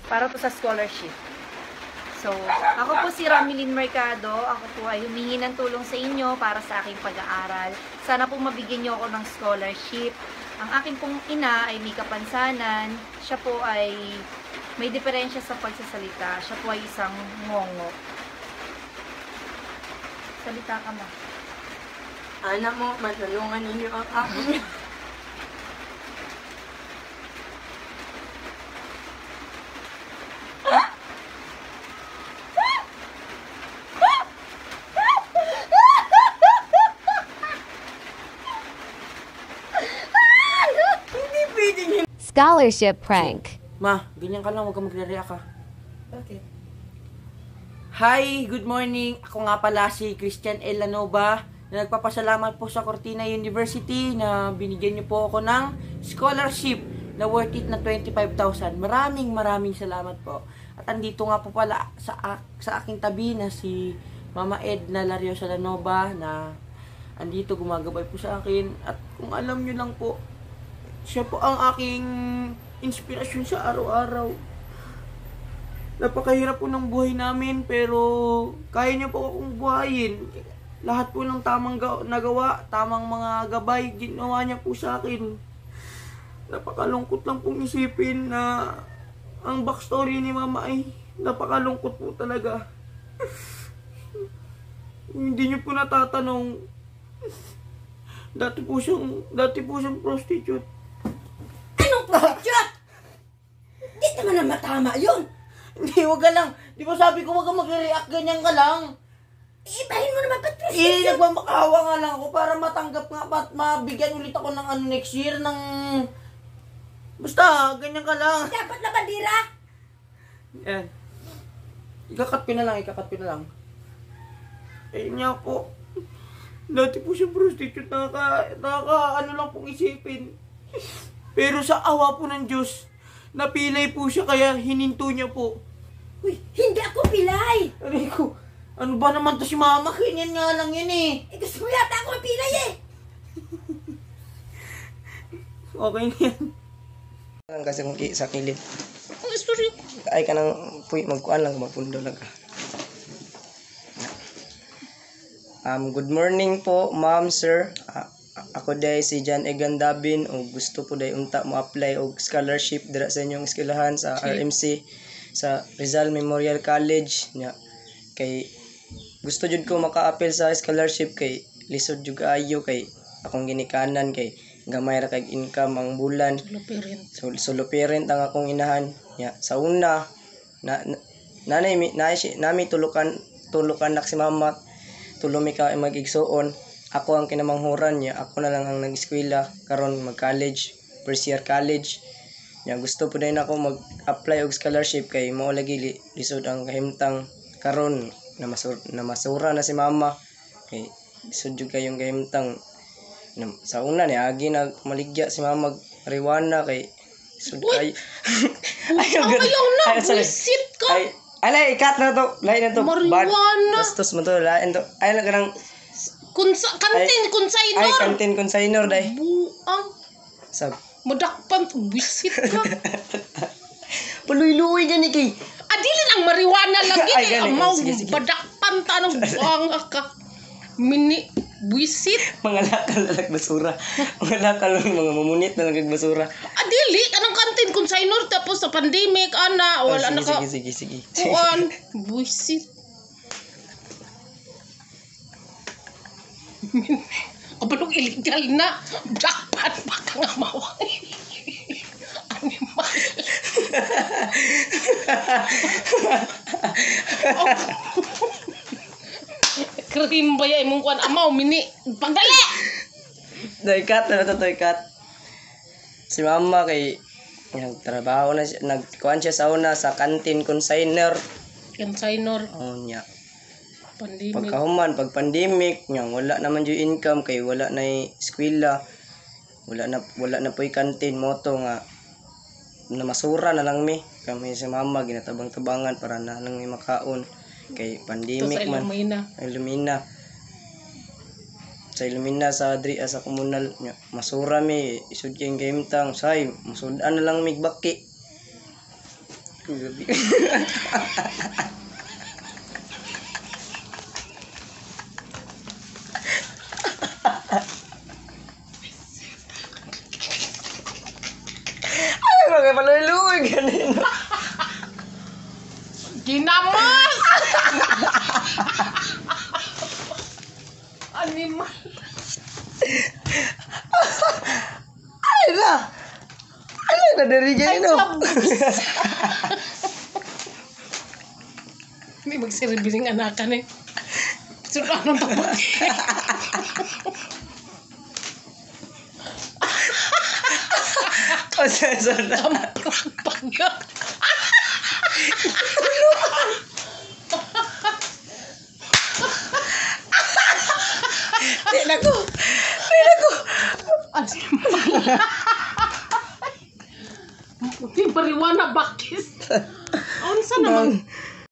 Para po sa scholarship. So, ako po si Ramilin Mercado. Ako po ay humingi ng tulong sa inyo para sa aking pag-aaral. Sana po mabigyan niyo ako ng scholarship. Ang aking pong ina ay may kapansanan. Siya po ay may diferensya sa pagsasalita. Siya po ay isang ngongo. Salita ka ma. Anak mo, matulungan ninyo ang aking. Scholarship Prank. Ma, ganyan ka lang, huwag ka magre-react ka. Bakit? Hi, good morning. Ako nga pala si Christian L. Lanova na nagpapasalamat po sa Cortina University na binigyan niyo po ako ng scholarship na worth it na 25,000. Maraming salamat po. At andito nga po pala sa aking tabi na si Mama Edna Lariosa Lanova na andito gumagabay po sa akin. At kung alam niyo lang po, siya po ang aking inspirasyon sa araw-araw. Napakahirap po ng buhay namin pero kaya niya po akong buhayin. Lahat po ng tamang nagawa, tamang mga gabay, ginawa niya po sa akin. Napakalungkot lang pong isipin na ang backstory ni Mama ay napakalungkot po talaga. Hindi niyo po natatanong. Dati po siyang prostitute. Anong prostitute? Di naman na matama yun. Hindi, wag ka lang. Di ba sabi ko wag ka magre-react, ganyan ka lang. Ibahin mo naman ba't prostitute? Nagmamakawa nga lang ako para matanggap nga at mabigyan ulit ako ng next year ng... Basta, ganyan ka lang. Dapat na bandira. Yan. Ikakat ko na lang. Ayun niya po. Dati po siya prostitute, ano lang pong isipin. Pero sa awa po ng Diyos, napilay po siya kaya hininto niya po. Uy, hindi ako pilay. Aray ko, ano ba naman to si Mama? Ganyan nga lang yun eh. Gusto mo yata ako pilay eh. Okay na yan. Kasi kung sa kilid. Oh, sorry. Ay ka nang magkuhan lang, magpundo lang ka. Good morning po, ma'am, sir. Ako day si John Egan Dabin o gusto po day unta mo apply og scholarship dira sa inyong eskwelahan sa RMC sa Rizal Memorial College nya. Kay gusto jud ko maka-apply sa scholarship kay lisod jud kaayo kay akong ginikanan kay gamay ra kay income ang bulan. Solo parent ang akong inahan nya. Sa una nami tulukan nak si mama. Tulumi ka mag-igsuon. Ako ang kinamanghuran niya. Ako na lang ang nag-eskwela. Karon mag-college. First year college. Niya, gusto po din ako mag-apply og scholarship kay mao lagi lisod ang kahimtang karon na masura na si mama. Kay lisod jud kayong kahimtang sa una ni agi na maligya si mama marijuana kay lisod kay ayaw na visit ka. Alay, ikat na to. Lain na to. Marijuana. Bastos mo to. Lain to. Ay, lang ka ng... Kantin konsaynor. Ay, kantin konsaynor, day. Buang. Sab. Madakpan. Visit ka. Paluy-luy dyan, Iki. Adilin ang marijuana lagi. Ay, galing. Amaw, Sige. badakpan tanong buang ka. Mini. Visit. Mga lakal na basura. Mga lakal mga mamunit na basura. Adili. Anong kantin konsaynor tapos sa pandemic, ana. Wala na ka. Sige. Buwan. Visit. Kabalong illegal na. Jackpot pa ka nga mawang. Animal. Cream ba ya imong kuan amaw mini. Pagdali. Ikat na to, ikat. Si mama kay nagtrabaho na siya, nagkuhan siya sa una sa kantin consignor. Consignor. Oh, niya. Pandemic. Pagkahuman, pag pandemic, nya wala naman yung income kay wala na eskwela. Wala na po yung kantin moto nga na masura na lang mi. Kami si mama ginatabang-tabangan para na lang may makaon kay pandemic man. Ilumina. Sa Ilumina sa adri sa komunal nya masura mi isud kay gamtang say musudan na lang migbaki. Ay, mga paluluwag ganin. Ginamas! Animal. Ay na. Ay na dari gano. May magsiribiling anakan eh. Suka nang tapos. Pasensya na. Pagka. Di na ko. Di pariwana bakis. Unsa naman?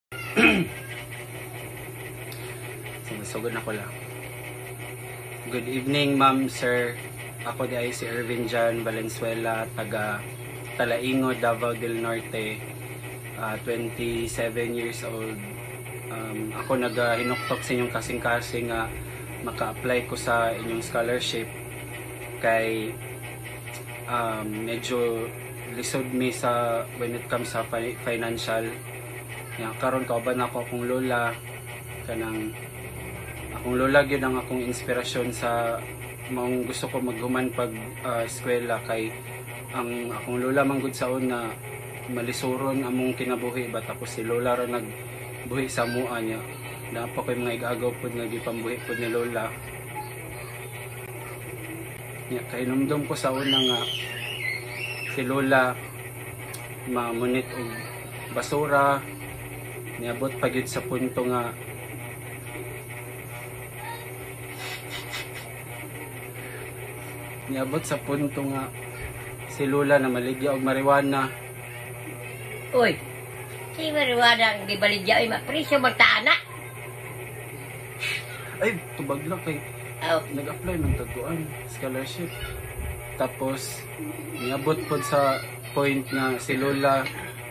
Sumusugod na ko lang. Good evening, ma'am, sir. Ako di ay si Ervin Jan Valenzuela, taga Talaingo, Davao del Norte, 27 years old. Ako nag-hinuktok sa inyong kasing-kasing nga maka-apply ko sa inyong scholarship kay medyo lisod mi sa when it comes sa financial. Karon kauban ako akong lola, kanang akong lola gyud ang akong inspirasyon sa maong gusto ko maghuman pag eskwela kay ang akong lola manggod sa una malisuron among kinabuhi ba, tapos si lola ra nagbuhi sa mua niya. Naapa ko'y mga igagaw pod nga gipambuhi pod ni lola. Kay numdum ko sa una nga si lola mamunit og basura, niabot pa gyud sa punto nga si lola na maligya og marijuana. Uy, si marijuana ang gibaligya ay mapresyo magtaana. Ay, tubag lang kay Oh, nag-apply ng taguan scholarship. Tapos niabot po sa point na si lola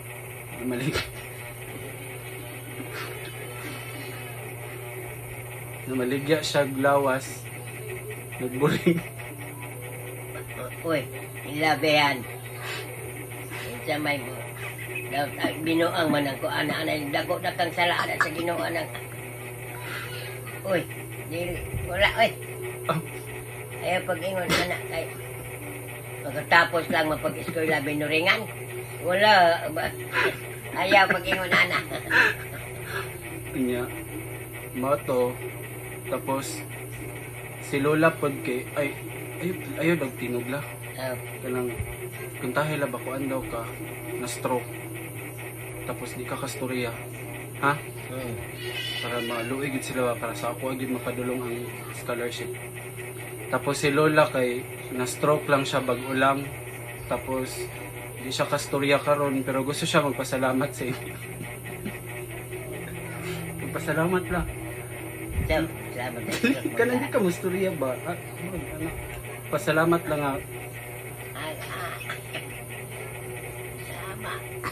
namaligya siya glawas, nagburing. uy, ilabehan. Sa may binuang man ang kuana na dago na kang salada sa Ginoo nang. Uy, dili wala uy. Oh. Ayaw pag-ingon anak kay pagkatapos lang mapag-eskwela binuringan. Wala ba? Ayaw pag-ingon anak. Niya mato, tapos si lola pod kay ayaw nagtinugla. Oh, Kanang kung tahil ba kuan daw ka na stroke, tapos di ka kasturya, ha? Para maluig gid sila para sa ako gid mapadulong ang scholarship. Tapos si lola kay na stroke lang siya bag-o lang, tapos di siya kasturya karon pero gusto siya magpasalamat sa inyo. Magpasalamat lang. salamat. Kanang di ka musturya ba? Ano? Pasalamat lang nga. Sama.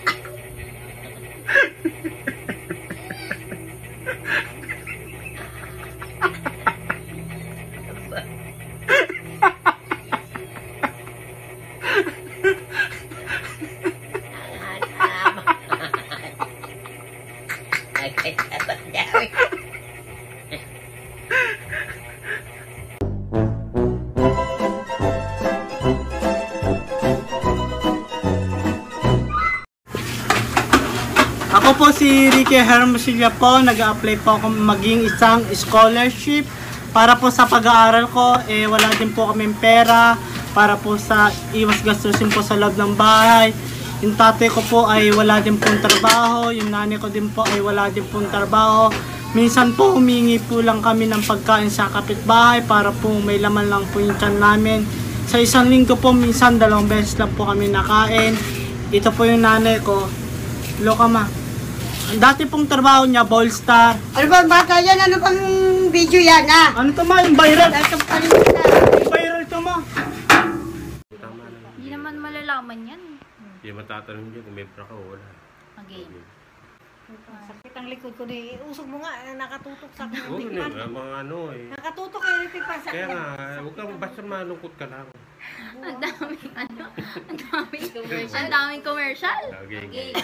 Ako po si Ricky Hermosilla po, nag-a-apply po ako maging isang scholarship para po sa pag-aaral ko. Wala din po kaming pera para po sa iwas gastusin po sa loob ng bahay. Yung tatay ko po ay wala din pong trabaho, yung nanay ko din po ay wala din pong trabaho. Minsan po humingi po lang kami ng pagkain sa kapitbahay para po may laman lang po yung tiyan namin. Sa isang linggo po minsan 2 beses lang po kami nakain. Ito po yung nanay ko. Loka ma. Dati pong trabaho niya, ball star. Ano ba bata yan? Ano bang video yan ah? Ano to ma? Yung viral? Nasa palimutan. Yung viral to ma. Hindi naman malalaman yan. Hindi matatanong dyan kung may pra ka o wala. Again. Sakit ang likod ko na usog mo nga, nakatutok sa akin. Oo, mga ano eh. Nakatutok yung tipan sa Kaya nga, huwag kang basta malungkot ka lang. Ang daming ang daming commercial. Okay.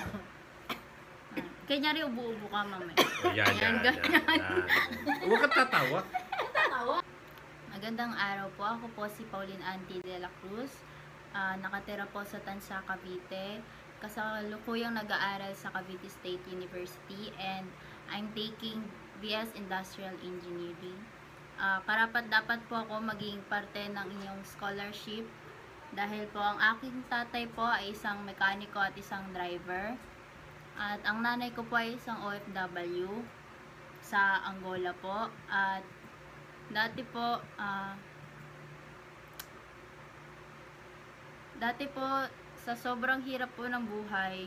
Kanya rin ubo-ubo ka, mamaya. Yan. Huwag kang tatawa. Magandang araw po. Ako po si Pauline Anti de la Cruz. Nakatira po sa Tansa, Cavite. Kasalukuyang nag-aaral sa Cavite State University and I'm taking BS Industrial Engineering. Karapat-dapat po ako maging parte ng inyong scholarship dahil po ang aking tatay po ay isang mekaniko at isang driver. At ang nanay ko po ay isang OFW sa Angola po. At dati po sa sobrang hirap po ng buhay,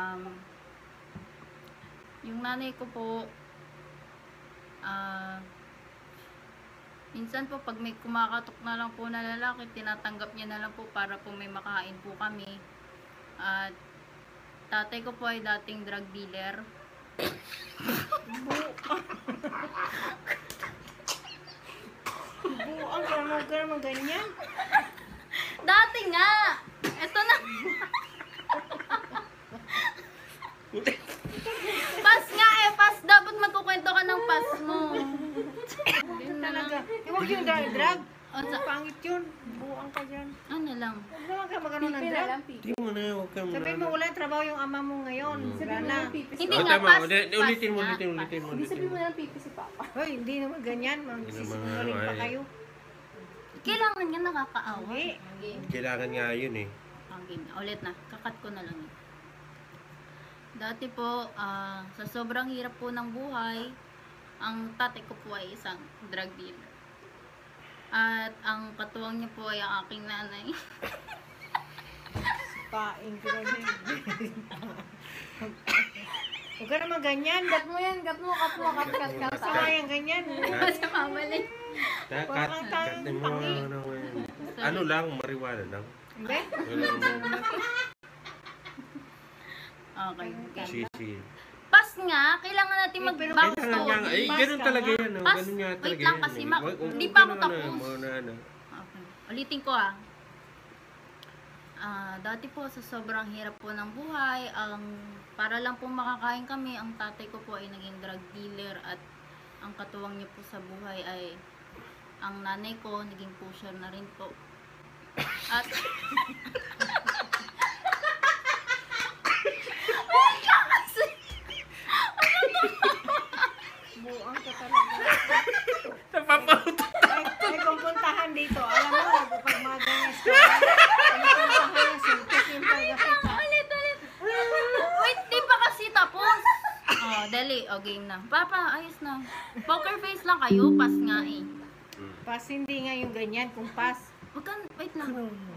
yung nanay ko po, minsan po pag may kumakatok na lang po na lalaki, tinatanggap niya na lang po para po may makain po kami. At tatay ko po ay dating drug dealer. Buang ka naman ganyan. Dati nga! Ito na! Pas nga eh! Pas! Dapat magkukwento ka ng pas mo. Talaga. Huwag yung drag. O, Pangit yun. Buang ka dyan. ano lang? Huwag naman ka magano ng drag. Hindi mo na, huwag kang Sabihin mo, wala trabaho yung ama mo ngayon. Wala na. Hindi Oh, nga, tama. pas. Ulitin mo. Pas nga, pas. Hindi sabihin mo na lang pipi si Papa. Hoy, hindi naman ganyan. Magsisinungaling pa kayo. Kailangan nga nakakaawa. Hindi. Kailangan nga yun eh. Okay, ulit na. Kakat ko na lang yun. Dati po, sa sobrang hirap po ng buhay, ang tatay ko po ay isang drug dealer. At ang katuwang niya po ay ang aking nanay. Paing ko na yun. Huwag ka naman ganyan. Kat mo yan, kat mo. Masama yung ganyan. Kasi mamali. Kat mo. Ano lang, mariwala lang. Hindi? Okay. Sisi. Pas nga, kailangan natin mag-back Kailangan nga, story. ganun talaga yan. Pas, Ganun nga wait talaga lang yan. kasi, Huwag di pa ako ka na, tapos. ano. Okay. Ulitin ko dati po sa sobrang hirap po ng buhay, para lang po makakain kami, ang tatay ko po ay naging drug dealer at ang katuwang niya po sa buhay ay ang nanay ko naging pusher na rin po. At Buang ka talaga. Napapauto. May kumpuntahan dito. Alam mo, pag mga ganyan story, may kumpuntahan yung simple kasi. wait, di pa kasi tapos. Oh, dali. O, game na. Papa, ayos na. Poker face lang kayo. Pas nga eh. Pas hindi nga yung ganyan. Kung pas. Wait lang.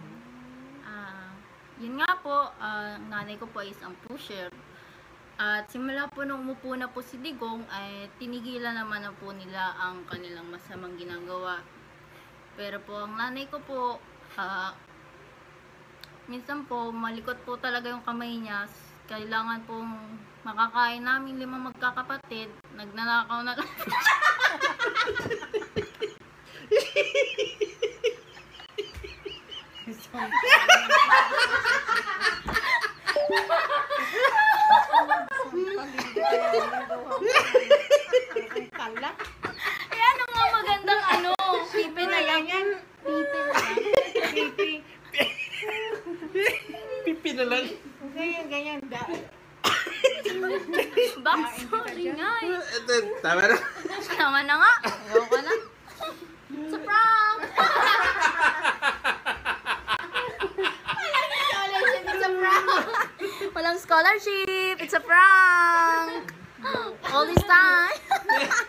Yun nga po, ang nanay ko po ay isang pusher. At simula po nung umupo na po si Digong, ay tinigilan naman na po nila ang kanilang masamang ginagawa. Pero po ang nanay ko po, minsan po malikot po talaga yung kamay niya. Kailangan pong makakain namin 5 magkakapatid. Nagnanakaw na lang. Ang kalat. Eh ano nga magandang pipi na lang. Ganyan. Pipi na lang. Pipi. Pipi na lang. Ganyan. Backstory nga eh. Tama na. Tama na nga. Ayaw ka na. It's a prank! Walang scholarship! It's a prank! All this time!